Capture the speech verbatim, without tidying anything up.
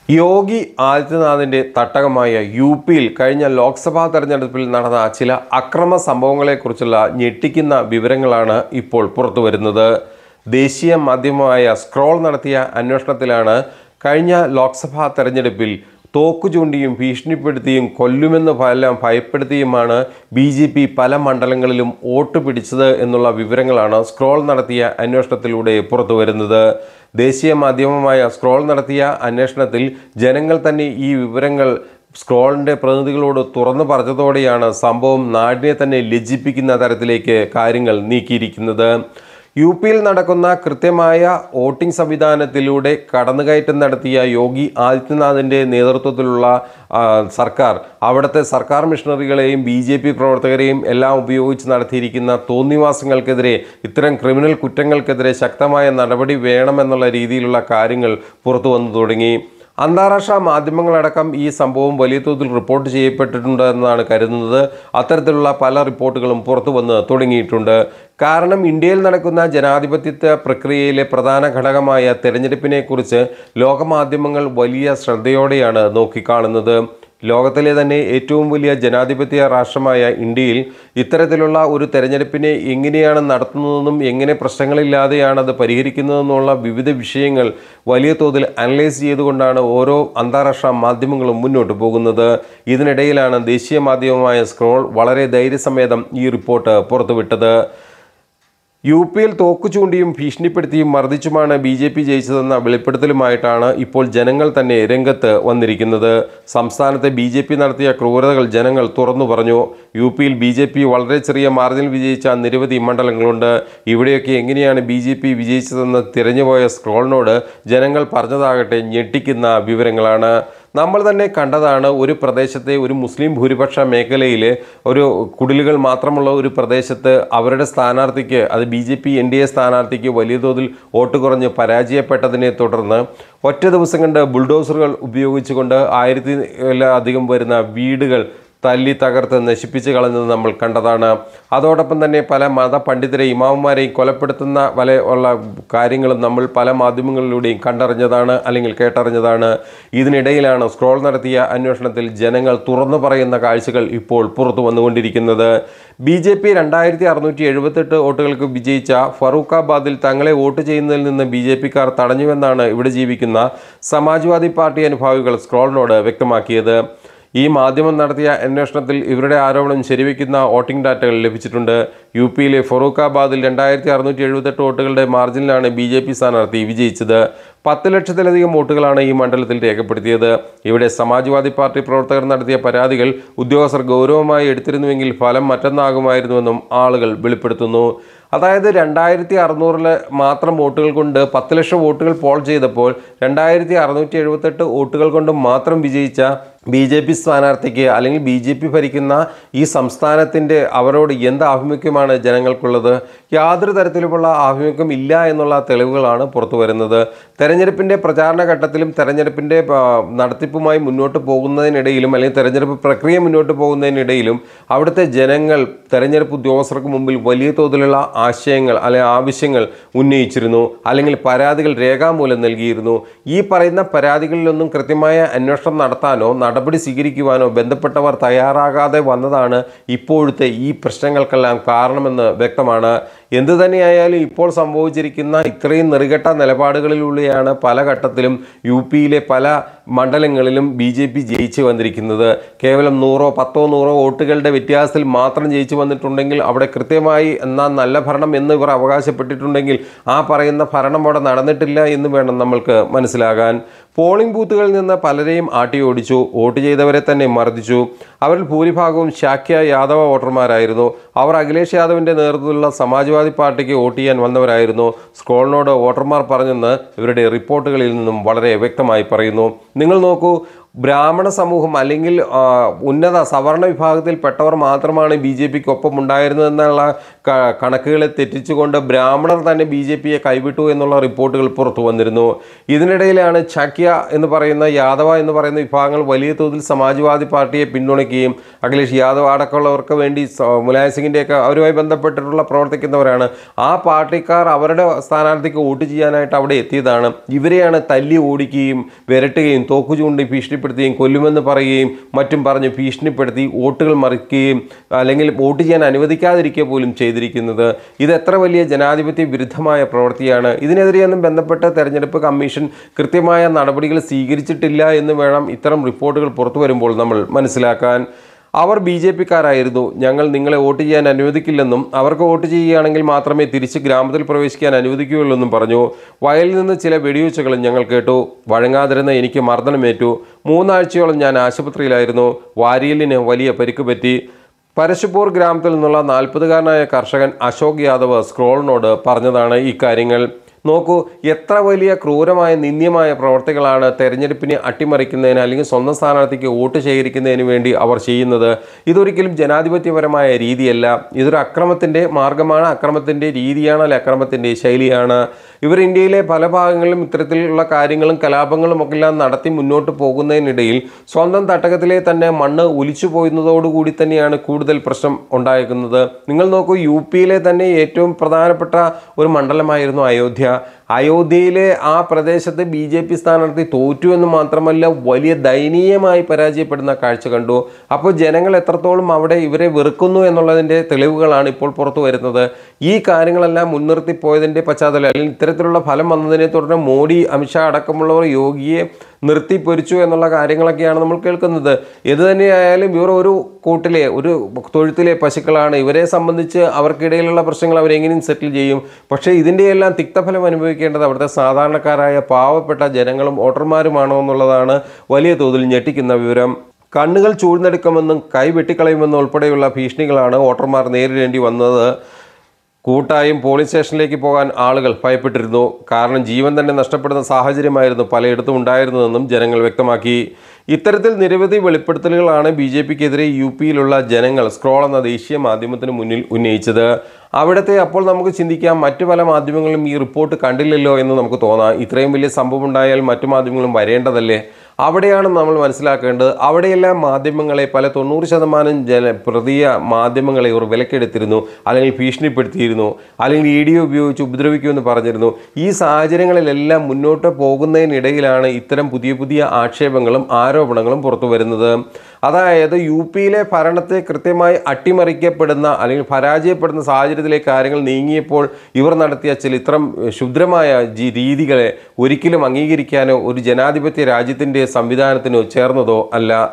യോഗി ആദിത്യനാഥിൻ്റെ തട്ടകമായ U പിയിൽ കഴിഞ്ഞ ലോക്സഭാ തെരഞ്ഞെടുപ്പിൽ നടന്ന ചില അക്രമ സംഭവങ്ങളെക്കുറിച്ചുള്ള ഞെട്ടിക്കുന്ന വിവരങ്ങളാണ് ഇപ്പോൾ പുറത്തുവരുന്നത്. ദേശീയ മാധ്യമമായ സ്ക്രോൾ നടത്തിയ അന്വേഷണത്തിലാണ് കഴിഞ്ഞ ലോക്സഭാ തെരഞ്ഞെടുപ്പിൽ തോക്കു ചൂണ്ടിയും ഭീഷണിപ്പെടുത്തിയും കൊല്ലുമെന്ന് എല്ലാം ഭയപ്പെടുത്തിയുമാണ് ബി ജെ പി പല മണ്ഡലങ്ങളിലും വോട്ട് പിടിച്ചത് എന്നുള്ള വിവരങ്ങളാണ് സ്ക്രോൾ നടത്തിയ അന്വേഷണത്തിലൂടെ പുറത്തു വരുന്നത്. ദേശീയ മാധ്യമമായ സ്ക്രോൾ നടത്തിയ അന്വേഷണത്തിൽ ജനങ്ങൾ തന്നെ ഈ വിവരങ്ങൾ സ്ക്രോളിൻ്റെ പ്രതിനിധികളോട് തുറന്നു പറഞ്ഞതോടെയാണ് സംഭവം നാടിനെ തന്നെ ലജ്ജിപ്പിക്കുന്ന തരത്തിലേക്ക് കാര്യങ്ങൾ നീക്കിയിരിക്കുന്നത്. യു പിയിൽ നടക്കുന്ന കൃത്യമായ വോട്ടിംഗ് സംവിധാനത്തിലൂടെ കടന്നുകയറ്റം നടത്തിയ യോഗി ആദിത്യനാഥിൻ്റെ നേതൃത്വത്തിലുള്ള സർക്കാർ അവിടുത്തെ സർക്കാർ മിഷണറികളെയും ബി ജെ പി പ്രവർത്തകരെയും എല്ലാം ഉപയോഗിച്ച് നടത്തിയിരിക്കുന്ന തോന്നിവാസങ്ങൾക്കെതിരെ, ഇത്തരം ക്രിമിനൽ കുറ്റങ്ങൾക്കെതിരെ ശക്തമായ നടപടി വേണമെന്നുള്ള രീതിയിലുള്ള കാര്യങ്ങൾ പുറത്തു വന്നു തുടങ്ങി. അന്താരാഷ്ട്ര മാധ്യമങ്ങളടക്കം ഈ സംഭവം വലിയ തോതിൽ റിപ്പോർട്ട് ചെയ്യപ്പെട്ടിട്ടുണ്ട് എന്നാണ് കരുതുന്നത്. അത്തരത്തിലുള്ള പല റിപ്പോർട്ടുകളും പുറത്തു വന്ന് തുടങ്ങിയിട്ടുണ്ട്. കാരണം ഇന്ത്യയിൽ നടക്കുന്ന ജനാധിപത്യ പ്രക്രിയയിലെ പ്രധാന ഘടകമായ തെരഞ്ഞെടുപ്പിനെക്കുറിച്ച് ലോകമാധ്യമങ്ങൾ വലിയ ശ്രദ്ധയോടെയാണ് നോക്കിക്കാണുന്നത്. ലോകത്തിലെ തന്നെ ഏറ്റവും വലിയ ജനാധിപത്യ രാഷ്ട്രമായ ഇന്ത്യയിൽ ഇത്തരത്തിലുള്ള ഒരു തെരഞ്ഞെടുപ്പിനെ എങ്ങനെയാണ് നടത്തുന്നതെന്നും എങ്ങനെ പ്രശ്നങ്ങളില്ലാതെയാണ് അത് പരിഹരിക്കുന്നതെന്നുള്ള വിവിധ വിഷയങ്ങൾ വലിയ തോതിൽ അനലൈസ് ചെയ്തുകൊണ്ടാണ് ഓരോ അന്താരാഷ്ട്ര മാധ്യമങ്ങളും മുന്നോട്ട് പോകുന്നത്. ഇതിനിടയിലാണ് ദേശീയ മാധ്യമമായ സ്ക്രോൾ വളരെ ധൈര്യസമേതം ഈ റിപ്പോർട്ട് പുറത്തുവിട്ടത്. യു പിയിൽ തോക്കു ചൂണ്ടിയും ഭീഷണിപ്പെടുത്തിയും മർദ്ദിച്ചുമാണ് ബി ജെ പി ജയിച്ചതെന്ന വെളിപ്പെടുത്തലുമായിട്ടാണ് ഇപ്പോൾ ജനങ്ങൾ തന്നെ രംഗത്ത് വന്നിരിക്കുന്നത്. സംസ്ഥാനത്തെ ബി ജെ പി നടത്തിയ ക്രൂരതകൾ ജനങ്ങൾ തുറന്നു പറഞ്ഞു. യു പിയിൽ ബി ജെ പി വളരെ ചെറിയ മാർജിനിൽ വിജയിച്ച നിരവധി മണ്ഡലങ്ങളുണ്ട്. ഇവിടെയൊക്കെ എങ്ങനെയാണ് ബി ജെ പി വിജയിച്ചതെന്ന് തിരഞ്ഞുപോയ സ്ക്രോളിനോട് ജനങ്ങൾ പറഞ്ഞതാകട്ടെ ഞെട്ടിക്കുന്ന വിവരങ്ങളാണ്. നമ്മൾ തന്നെ കണ്ടതാണ്. ഒരു പ്രദേശത്തെ ഒരു മുസ്ലിം ഭൂരിപക്ഷ മേഖലയിൽ ഒരു കുടിലുകൾ മാത്രമുള്ള ഒരു പ്രദേശത്ത് അവരുടെ സ്ഥാനാർത്ഥിക്ക്, അത് B J P N D A സ്ഥാനാർത്ഥിക്ക് വലിയ തോതിൽ വോട്ട് കുറഞ്ഞ് പരാജയപ്പെട്ടതിനെ തുടർന്ന് ഒറ്റ ദിവസം കണ്ട് ബുൾഡോസറുകൾ ഉപയോഗിച്ചുകൊണ്ട് ആയിരത്തിലധികം വരുന്ന വീടുകൾ തല്ലി തകർത്ത് നശിപ്പിച്ച് കളഞ്ഞത് നമ്മൾ കണ്ടതാണ്. അതോടൊപ്പം തന്നെ പല മത പണ്ഡിതരെ ഇമാമുമാരെയും കൊലപ്പെടുത്തുന്ന പല ഉള്ള കാര്യങ്ങളും നമ്മൾ പല മാധ്യമങ്ങളിലൂടെയും കണ്ടറിഞ്ഞതാണ്, അല്ലെങ്കിൽ കേട്ടറിഞ്ഞതാണ്. ഇതിനിടയിലാണ് സ്ക്രോൾ നടത്തിയ അന്വേഷണത്തിൽ ജനങ്ങൾ തുറന്നു പറയുന്ന കാഴ്ചകൾ ഇപ്പോൾ പുറത്തു വന്നുകൊണ്ടിരിക്കുന്നത്. ബി ജെ പി രണ്ടായിരത്തി അറുന്നൂറ്റി എഴുപത്തെട്ട് വോട്ടുകൾക്ക് വിജയിച്ച ഫറൂഖാബാദിൽ തങ്ങളെ വോട്ട് ചെയ്യുന്നതിൽ നിന്ന് ബി ജെ പിക്കാർ തടഞ്ഞുവെന്നാണ് ഇവിടെ ജീവിക്കുന്ന സമാജ്വാദി പാർട്ടി അനുഭാവികൾ സ്ക്രോളിനോട് വ്യക്തമാക്കിയത്. ഈ മാധ്യമം നടത്തിയ അന്വേഷണത്തിൽ ഇവരുടെ ആരോപണം ശരിവെക്കുന്ന വോട്ടിംഗ് ഡാറ്റകൾ ലഭിച്ചിട്ടുണ്ട്. യു പിയിലെ ഫറൂഖാബാദിൽ രണ്ടായിരത്തി അറുന്നൂറ്റി എഴുപത്തെട്ട് വോട്ടുകളുടെ മാർജിനിലാണ് ബി ജെ പി സ്ഥാനാർത്ഥി വിജയിച്ചത്. പത്ത് ലക്ഷത്തിലധികം വോട്ടുകളാണ് ഈ മണ്ഡലത്തിൽ രേഖപ്പെടുത്തിയത്. ഇവിടെ സമാജ്വാദി പാർട്ടി പ്രവർത്തകർ നടത്തിയ പരാതികൾ ഉദ്യോഗസ്ഥർ ഗൗരവമായി എടുത്തിരുന്നുവെങ്കിൽ ഫലം മറ്റൊന്നാകുമായിരുന്നുവെന്നും ആളുകൾ വെളിപ്പെടുത്തുന്നു. അതായത് രണ്ടായിരത്തി അറുന്നൂറിൽ മാത്രം വോട്ടുകൾ കൊണ്ട് പത്ത് ലക്ഷം വോട്ടുകൾ പോൾ ചെയ്തപ്പോൾ രണ്ടായിരത്തി അറുന്നൂറ്റി എഴുപത്തെട്ട് വോട്ടുകൾ കൊണ്ട് മാത്രം വിജയിച്ച ബി ജെ പി സ്ഥാനാർത്ഥിക്ക്, അല്ലെങ്കിൽ ബി ജെ പി ഭരിക്കുന്ന ഈ സംസ്ഥാനത്തിൻ്റെ അവരോട് എന്ത് ആഭിമുഖ്യമാണ് ജനങ്ങൾക്കുള്ളത്? യാതൊരു തരത്തിലുമുള്ള ആഭിമുഖ്യം ഇല്ല എന്നുള്ള തെളിവുകളാണ് പുറത്തു വരുന്നത്. തെരഞ്ഞെടുപ്പിൻ്റെ പ്രചാരണ ഘട്ടത്തിലും തെരഞ്ഞെടുപ്പിൻ്റെ നടത്തിപ്പുമായി മുന്നോട്ട് പോകുന്നതിനിടയിലും, അല്ലെങ്കിൽ തെരഞ്ഞെടുപ്പ് പ്രക്രിയ മുന്നോട്ട് പോകുന്നതിനിടയിലും അവിടുത്തെ ജനങ്ങൾ തെരഞ്ഞെടുപ്പ് ഉദ്യോഗസ്ഥർക്ക് മുമ്പിൽ വലിയ തോതിലുള്ള ആശയങ്ങൾ അല്ലെങ്കിൽ ആവശ്യങ്ങൾ ഉന്നയിച്ചിരുന്നു, അല്ലെങ്കിൽ പരാതികൾ രേഖാമൂലം നൽകിയിരുന്നു. ഈ പറയുന്ന പരാതികളിലൊന്നും കൃത്യമായ അന്വേഷണം നടത്താനോ നടപടി സ്വീകരിക്കുവാനോ ബന്ധപ്പെട്ടവർ തയ്യാറാകാതെ വന്നതാണ് ഇപ്പോഴത്തെ ഈ പ്രശ്നങ്ങൾക്കെല്ലാം കാരണമെന്ന് വ്യക്തമാണ്. എന്തു തന്നെയായാലും ഇപ്പോൾ സംഭവിച്ചിരിക്കുന്ന ഇത്രയും നെറുകെട്ട നിലപാടുകളിലൂടെയാണ് പല ഘട്ടത്തിലും യു പിയിലെ പല മണ്ഡലങ്ങളിലും ബി ജെ പി ജയിച്ചു വന്നിരിക്കുന്നത്. കേവലം നൂറോ പത്തോ നൂറോ വോട്ടുകളുടെ വ്യത്യാസത്തിൽ മാത്രം ജയിച്ചു വന്നിട്ടുണ്ടെങ്കിൽ, അവിടെ കൃത്യമായി എന്നാൽ നല്ല ഭരണം എന്ന് ഇവർ അവകാശപ്പെട്ടിട്ടുണ്ടെങ്കിൽ ആ പറയുന്ന ഭരണം അവിടെ നടന്നിട്ടില്ല എന്ന് വേണം നമ്മൾക്ക് മനസ്സിലാകാൻ. പോളിംഗ് ബൂത്തുകളിൽ നിന്ന് പലരെയും ആട്ടിയോടിച്ചു, വോട്ട് ചെയ്തവരെ തന്നെ മർദ്ദിച്ചു. അവരിൽ ഭൂരിഭാഗവും ശാക്യ യാദവ വോട്ടർമാരായിരുന്നു. അവർ അഖിലേഷ് യാദവിൻ്റെ നേതൃത്വത്തിലുള്ള സമാജ്വാദി പാർട്ടിക്ക് വോട്ട് ചെയ്യാൻ വന്നവരായിരുന്നു. സ്ക്രോളിനോട് വോട്ടർമാർ പറഞ്ഞെന്ന് ഇവരുടെ റിപ്പോർട്ടുകളിൽ നിന്നും വളരെ വ്യക്തമായി പറയുന്നു. നിങ്ങൾ നോക്കൂ, ബ്രാഹ്മണ സമൂഹം അല്ലെങ്കിൽ ഉന്നത സവർണ വിഭാഗത്തിൽപ്പെട്ടവർ മാത്രമാണ് ബി ജെ പിക്ക് ഒപ്പം ഉണ്ടായിരുന്നതെന്നുള്ള കണക്കുകളെ തെറ്റിച്ചുകൊണ്ട് ബ്രാഹ്മണർ തന്നെ ബി ജെ പിയെ കൈവിട്ടു എന്നുള്ള റിപ്പോർട്ടുകൾ പുറത്തു വന്നിരുന്നു. ഇതിനിടയിലാണ് ചാക്യ എന്ന് പറയുന്ന യാദവ എന്ന് പറയുന്ന വിഭാഗങ്ങൾ വലിയ തോതിൽ സമാജ്വാദി പാർട്ടിയെ പിന്തുണയ്ക്കുകയും അഖിലേഷ് യാദവ് അടക്കമുള്ളവർക്ക് വേണ്ടി മുലായം സിംഗിൻ്റെയൊക്കെ അവരുമായി ബന്ധപ്പെട്ടിട്ടുള്ള പ്രവർത്തിക്കുന്നവരാണ്. ആ പാർട്ടിക്കാർ അവരുടെ സ്ഥാനാർത്ഥിക്ക് വോട്ട് ചെയ്യാനായിട്ട് അവിടെ എത്തിയതാണ്. ഇവരെയാണ് തല്ലി ഓടിക്കുകയും വിരട്ടുകയും തോക്കു ചൂണ്ടി ഭീഷണിപ്പെടുത്തുകയും കൊല്ലുമെന്ന് പറയുകയും മറ്റും പറഞ്ഞ് ഭീഷണിപ്പെടുത്തി വോട്ടുകൾ മറിക്കുകയും അല്ലെങ്കിൽ വോട്ട് ചെയ്യാൻ അനുവദിക്കാതിരിക്കുക പോലും ചെയ്തിരിക്കുന്നത്. ഇത് എത്ര വലിയ ജനാധിപത്യ വിരുദ്ധമായ പ്രവൃത്തിയാണ്. ഇതിനെതിരെയൊന്നും ബന്ധപ്പെട്ട തെരഞ്ഞെടുപ്പ് കമ്മീഷൻ കൃത്യമായ നടപടികൾ സ്വീകരിച്ചിട്ടില്ല എന്ന് വേണം ഇത്തരം റിപ്പോർട്ടുകൾ പുറത്തു വരുമ്പോൾ നമ്മൾ മനസ്സിലാക്കാൻ. അവർ ബി ജെ പിക്കാരായിരുന്നു. ഞങ്ങൾ നിങ്ങളെ വോട്ട് ചെയ്യാൻ അനുവദിക്കില്ലെന്നും അവർക്ക് വോട്ട് ചെയ്യുകയാണെങ്കിൽ മാത്രമേ തിരിച്ച് ഗ്രാമത്തിൽ പ്രവേശിക്കാൻ അനുവദിക്കുകയുള്ളൂ എന്നും പറഞ്ഞു. വയലിൽ നിന്ന് ചില വെടിവെച്ചുകളും ഞങ്ങൾ കേട്ടു. വഴങ്ങാതിരുന്ന എനിക്ക് മർദ്ദനമേറ്റു. മൂന്നാഴ്ചയോളം ഞാൻ ആശുപത്രിയിലായിരുന്നു. വാരിയലിന് വലിയ പരിക്ക് പറ്റി. പരശുപൂർ ഗ്രാമത്തിൽ നിന്നുള്ള നാൽപ്പതുകാരനായ കർഷകൻ അശോക് യാദവ് സ്ക്രോളിനോട് പറഞ്ഞതാണ് ഈ കാര്യങ്ങൾ. നോക്കൂ, എത്ര വലിയ ക്രൂരമായ നിന്ദ്യമായ പ്രവർത്തികളാണ് തെരഞ്ഞെടുപ്പിനെ അട്ടിമറിക്കുന്നതിന് അല്ലെങ്കിൽ സ്വന്തം സ്ഥാനാർത്ഥിക്ക് വോട്ട് ശേഖരിക്കുന്നതിന് വേണ്ടി അവർ ചെയ്യുന്നത്. ഇതൊരിക്കലും ജനാധിപത്യപരമായ രീതിയല്ല. ഇതൊരു അക്രമത്തിൻ്റെ മാർഗമാണ്, അക്രമത്തിൻ്റെ രീതിയാണ്, അല്ലെ അക്രമത്തിൻ്റെ ശൈലിയാണ്. ഇവർ ഇന്ത്യയിലെ പല ഭാഗങ്ങളിലും ഇത്തരത്തിലുള്ള കാര്യങ്ങളും കലാപങ്ങളും ഒക്കെ എല്ലാം നടത്തി മുന്നോട്ട് പോകുന്നതിനിടയിൽ സ്വന്തം തട്ടകത്തിലെ തന്നെ മണ്ണ് ഒലിച്ചു പോയുന്നതോടുകൂടി തന്നെയാണ് കൂടുതൽ പ്രശ്നം ഉണ്ടായിരിക്കുന്നത്. നിങ്ങൾ നോക്കൂ, യു പിയിലെ തന്നെ ഏറ്റവും പ്രധാനപ്പെട്ട ഒരു മണ്ഡലമായിരുന്നു അയോധ്യ. അയോധ്യയിലെ ആ പ്രദേശത്ത് ബി ജെ പി സ്ഥാനാർത്ഥി തോറ്റു എന്ന് മാത്രമല്ല വലിയ ദയനീയമായി പരാജയപ്പെടുന്ന കാഴ്ച കണ്ടു. അപ്പോൾ ജനങ്ങൾ എത്രത്തോളം അവിടെ ഇവരെ വെറുക്കുന്നു എന്നുള്ളതിൻ്റെ തെളിവുകളാണ് ഇപ്പോൾ പുറത്തു വരുന്നത്. ഈ കാര്യങ്ങളെല്ലാം മുൻനിർത്തി പോയതിൻ്റെ പശ്ചാത്തലം അല്ലെങ്കിൽ ഇത്തരത്തിലുള്ള ഫലം വന്നതിനെ തുടർന്ന് മോഡി, അമിത്ഷാ അടക്കമുള്ളവർ യോഗിയെ നിർത്തിപ്പൊരിച്ചു എന്നുള്ള കാര്യങ്ങളൊക്കെയാണ് നമ്മൾ കേൾക്കുന്നത്. ഇത് തന്നെയായാലും ഇവർ ഒരു കൂട്ടിലെ ഒരു തൊഴുത്തിലെ പശുക്കളാണ്. ഇവരെ സംബന്ധിച്ച് അവർക്കിടയിലുള്ള പ്രശ്നങ്ങൾ അവരെങ്ങനെയും സെറ്റിൽ ചെയ്യും. പക്ഷേ ഇതിൻ്റെയെല്ലാം തിക്തഫലം അനുഭവിക്കേണ്ടത് അവിടുത്തെ സാധാരണക്കാരായ പാവപ്പെട്ട ജനങ്ങളും വോട്ടർമാരുമാണോ എന്നുള്ളതാണ് വലിയ തോതിൽ ഞെട്ടിക്കുന്ന വിവരം. കണ്ണുകൾ ചൂഴ്ന്നെടുക്കുമെന്നും കൈ വെട്ടിക്കളയുമെന്നും ഉൾപ്പെടെയുള്ള ഭീഷണികളാണ് വോട്ടർമാർ നേരിടേണ്ടി വന്നത്. കൂട്ടായും പോളിംഗ് സ്റ്റേഷനിലേക്ക് പോകാൻ ആളുകൾ ഭയപ്പെട്ടിരുന്നു. കാരണം ജീവൻ തന്നെ നഷ്ടപ്പെടുന്ന സാഹചര്യമായിരുന്നു പലയിടത്തും ഉണ്ടായിരുന്നതെന്നും ജനങ്ങൾ വ്യക്തമാക്കി. ഇത്തരത്തിൽ നിരവധി വെളിപ്പെടുത്തലുകളാണ് ബി ജെ പിക്കെതിരെ യു പിയിലുള്ള ജനങ്ങൾ സ്ക്രോൾ എന്ന ദേശീയ മാധ്യമത്തിന് മുന്നിൽ ഉന്നയിച്ചത്. അവിടുത്തെ അപ്പോൾ നമുക്ക് ചിന്തിക്കാം, മറ്റു പല മാധ്യമങ്ങളും ഈ റിപ്പോർട്ട് കണ്ടില്ലല്ലോ എന്ന് നമുക്ക് തോന്നാം. ഇത്രയും വലിയ സംഭവം ഉണ്ടായാൽ മറ്റു മാധ്യമങ്ങളും വരേണ്ടതല്ലേ? അവിടെയാണ് നമ്മൾ മനസ്സിലാക്കേണ്ടത്. അവിടെയെല്ലാം മാധ്യമങ്ങളെ പല തൊണ്ണൂറ് ശതമാനം ജന പ്രതീയ മാധ്യമങ്ങളെ ഇവർ വിലക്കെടുത്തിരുന്നു, അല്ലെങ്കിൽ ഭീഷണിപ്പെടുത്തിയിരുന്നു, അല്ലെങ്കിൽ ഇ ഡി ഉപയോഗിച്ച് ഉപദ്രവിക്കുമെന്ന് പറഞ്ഞിരുന്നു. ഈ സാഹചര്യങ്ങളിലെല്ലാം മുന്നോട്ട് പോകുന്നതിനിടയിലാണ് ഇത്തരം പുതിയ പുതിയ ആക്ഷേപങ്ങളും ആരോപണങ്ങളും പുറത്തു വരുന്നത്. അതായത് യു പിയിലെ ഭരണത്തെ കൃത്യമായി അട്ടിമറിക്കപ്പെടുന്ന അല്ലെങ്കിൽ പരാജയപ്പെടുന്ന സാഹചര്യത്തിലേക്ക് കാര്യങ്ങൾ നീങ്ങിയപ്പോൾ ഇവർ നടത്തിയ ചില ഇത്തരം ക്ഷുദ്രമായ രീതികളെ ഒരിക്കലും അംഗീകരിക്കാനോ ഒരു ജനാധിപത്യ രാജ്യത്തിൻ്റെ സംവിധാനത്തിനോ ചേർന്നതോ അല്ല.